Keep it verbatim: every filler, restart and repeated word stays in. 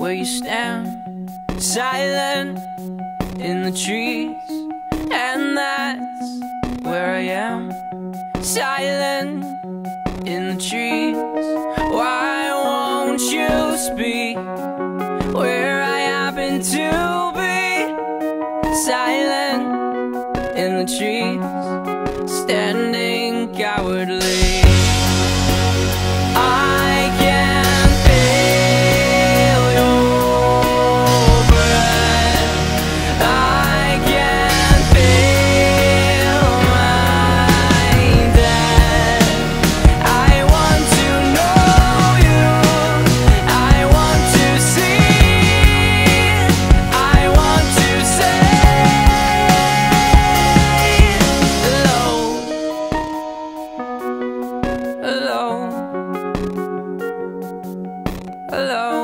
where you stand, silent in the trees. And that's where I am, silent in the trees. Why won't you speak where I happen to be? Silent in the trees, standing cowardly. I can feel your breath, I can feel my death. I want to know you, I want to see, I want to say hello, hello, hello.